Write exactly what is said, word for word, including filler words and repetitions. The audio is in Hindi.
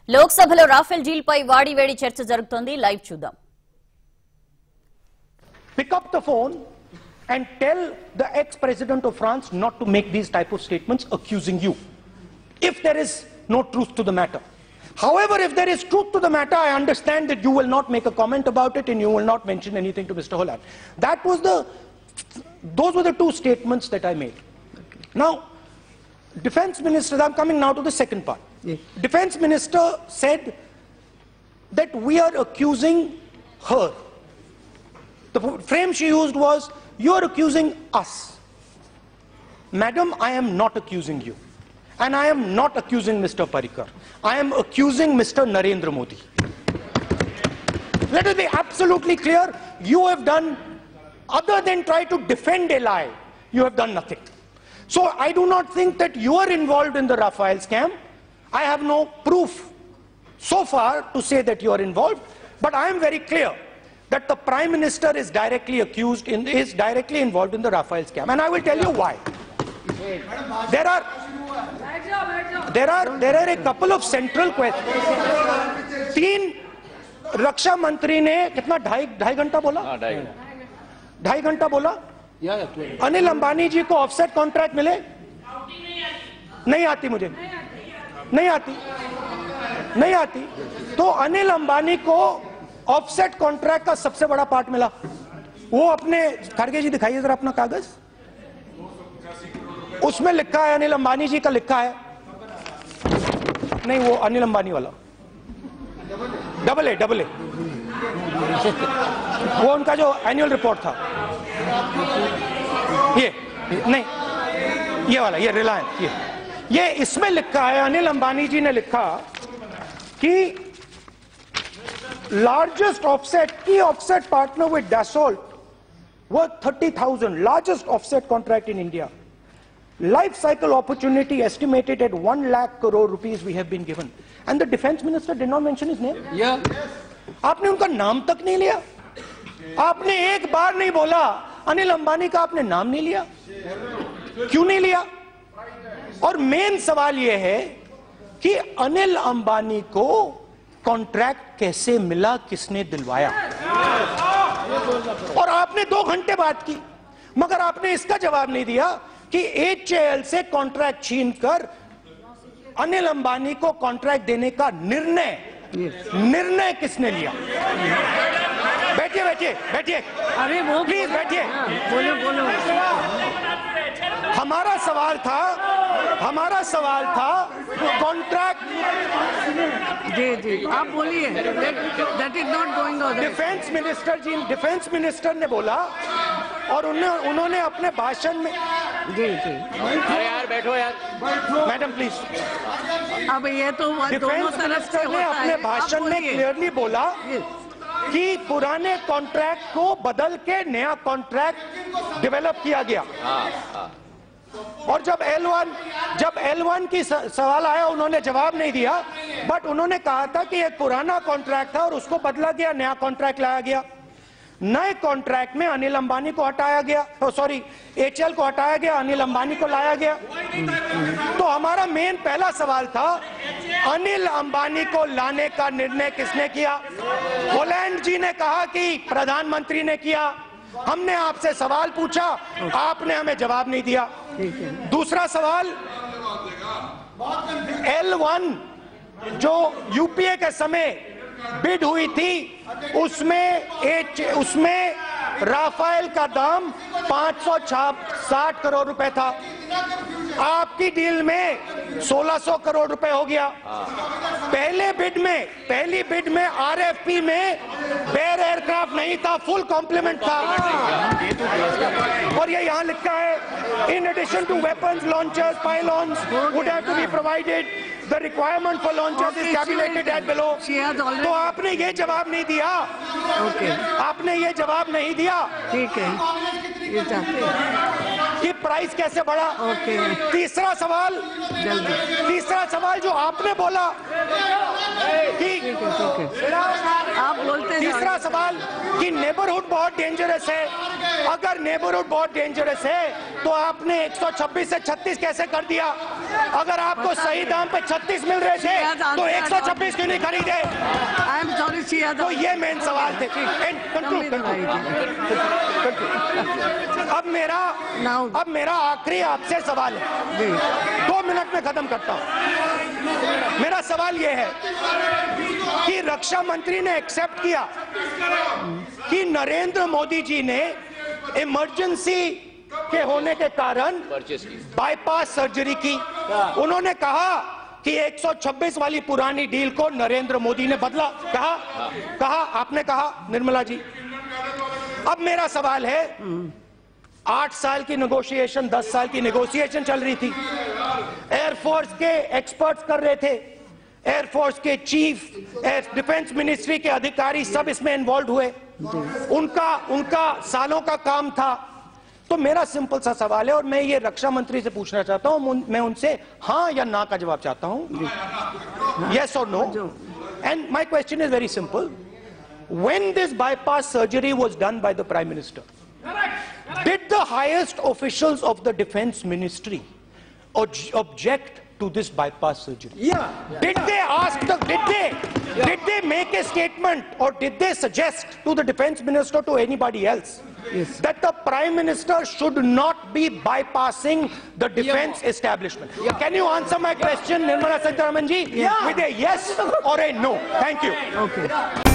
లోక్సభలో రాఫెల్ డీల్ పై వాడివేడి చర్చ జరుగుతోంది. లైవ్ చూద్దాం. Pick up the phone and tell the ex-president of France not to make these type of statements accusing you, if there is no truth to the matter. However, if there is truth to the matter, I understand that you will not make a comment about it and you will not mention anything to Mister Holland. That was the, those were the two statements that I made. Okay. Now, Defense Minister, I'm coming now to the second part. Yeah. Defense Minister said that we are accusing her. The frame she used was, you are accusing us. Madam, I am not accusing you. And I am not accusing Mister Parrikar. I am accusing Mister Narendra Modi. Let us be absolutely clear. You have done, other than try to defend a lie, you have done nothing. So I do not think that you are involved in the Rafale scam. I have no proof so far to say that you are involved. But I am very clear that the Prime Minister is directly accused, in, is directly involved in the Rafale scam. And I will tell you why. There are, there are, there are a couple of central questions. तीन रक्षा मंत्री ने कितना ढाई ढाई घंटा बोला? ढाई घंटा बोला? अनिल अंबानी जी को ऑफसेट कॉन्ट्रैक्ट मिले? नहीं आती मुझे, नहीं आती, नहीं आती। तो अनिल अंबानी को ऑफसेट कॉन्ट्रैक्ट का सबसे बड़ा पार्ट मिला। वो अपने, खड़गे जी दिखाइए जरा अपना कागज, उसमें लिखा है, अनिल अंबानी जी का लिखा है, नहीं वो अनिल अंबानी वाला, डबल ए डबल ए, वो उनका जो एनुअल रिपोर्ट था, ये नहीं, ये वाला, ये रिलायंस, ये ये इसमें लिखा है, अनिल अंबानी जी ने लिखा कि largest offset, key offset partner with Dassault worth thirty thousand, largest offset contract in India. Life cycle opportunity estimated at one lakh crore rupees we have been given. And the defense minister did not mention his name. Yeah. आपने उनका नाम तक नहीं लिया. आपने एक बार नहीं बोला अनिल अंबानी का, आपने नाम नहीं लिया. क्यों नहीं लिया? और मेन सवाल यह है कि अनिल अंबानी को कॉन्ट्रैक्ट कैसे मिला, किसने दिलवाया? और आपने दो घंटे बात की, मगर आपने इसका जवाब नहीं दिया कि एच ए एल से कॉन्ट्रैक्ट छीनकर अनिल अंबानी को कॉन्ट्रैक्ट देने का निर्णय निर्णय किसने लिया? बैठिए बैठिए बैठिए, अरे वो प्लीज बैठिए, बोलो बोलो। हमारा सवाल था, हमारा सवाल था कॉन्ट्रैक्ट। जी जी आप बोलिए, that is not going on. Defence minister ji, defence minister ने बोला और उन्होंने उन्होंने अपने भाषण में, जी जी अरे यार बैठो यार, मैडम प्लीज। अब ये तो दोनों तरफ से ने अपने भाषण में क्लियरली बोला कि पुराने कॉन्ट्रैक्ट को बदल के नया कॉन्ट्रैक्ट डेवलप किया गया। और जब एल वन जब एल वन की सवाल आया, उन्होंने जवाब नहीं दिया, बट उन्होंने कहा था कि एक पुराना कॉन्ट्रैक्ट था और उसको बदला गया, नया कॉन्ट्रैक्ट लाया गया। नए कॉन्ट्रैक्ट में अनिल अंबानी को हटाया गया, तो सॉरी एच ए एल को हटाया गया, अनिल अंबानी को लाया गया। तो हमारा मेन पहला सवाल था, अनिल अंबानी को लाने का निर्णय किसने किया? होलैंड जी ने कहा कि प्रधानमंत्री ने किया। हमने आपसे सवाल पूछा, आपने हमें जवाब नहीं दिया। दूसरा सवाल, एल वन जो यूपीए के समय बिड हुई थी, उसमें एच उसमें राफेल का दाम पाँच सौ साठ करोड़ रुपए था। आपकी डील में सोलह सौ करोड़ रुपए हो गया। पहले बिड में, पहली बिड में आर एफ पी में बेयर एयरक्राफ्ट नहीं था, फुल कॉम्प्लीमेंट था। और ये यहाँ लिखा है, in addition to weapons launchers pylons would have to be provided, the requirement for launchers is calculated at below. तो आपने ये जवाब नहीं दिया। ओके, आपने ये जवाब नहीं दिया। ठीक है, ये चाहते हैं कि प्राइस कैसे बढ़ा? ओके। तीसरा सवाल, जल्दी। तीसरा सवाल जो आपने बोला कि ठीक है, ठीक है, आप बोलते हैं। तीसरा सवाल कि नेबरहुड बहुत डेंजरस है। अगर नेबरहुड बहुत डेंजरस है तो आपने एक सौ छब्बीस से छत्तीस कैसे कर दिया? अगर आपको सही दाम पे छत्तीस मिल रहे थे तो एक सौ छब्बीस क्यों नहीं खरीदे? आई एम सॉरी शी तो ये मेन सवाल थे। कंक्लूड अब मेरा अब मेरा आखिरी आपसे सवाल है, दो मिनट में खत्म करता हूं। मेरा सवाल यह है कि रक्षा मंत्री ने एक्सेप्ट किया कि नरेंद्र मोदी जी ने इमरजेंसी के होने के कारण बाईपास सर्जरी की। उन्होंने कहा कि एक सौ छब्बीस वाली पुरानी डील को नरेंद्र मोदी ने बदला। कहा कहा आपने कहा निर्मला जी। अब मेरा सवाल है, आठ साल की नेगोशिएशन, दस साल की नेगोशिएशन चल रही थी, एयरफोर्स के एक्सपर्ट्स कर रहे थे, एयरफोर्स के चीफ, डिफेंस मिनिस्ट्री के अधिकारी सब इसमें इन्वॉल्व हुए, उनका उनका सालों का काम था। तो मेरा सिंपल सा सवाल है और मैं ये रक्षा मंत्री से पूछना चाहता हूं, मैं उनसे हाँ या ना का जवाब चाहता हूं, यस और no. And my question is very simple, when this bypass surgery was done by the prime minister, did the highest officials of the defense ministry object to this bypass surgery? Yeah. Did they ask the, did they, yeah. did they make a statement or did they suggest to the defense minister, to anybody else, yes, that the prime minister should not be bypassing the defense yeah. establishment? Yeah. Can you answer my question, Nirmala Sitharaman ji, yeah. with a yes or a no? Thank you. Okay.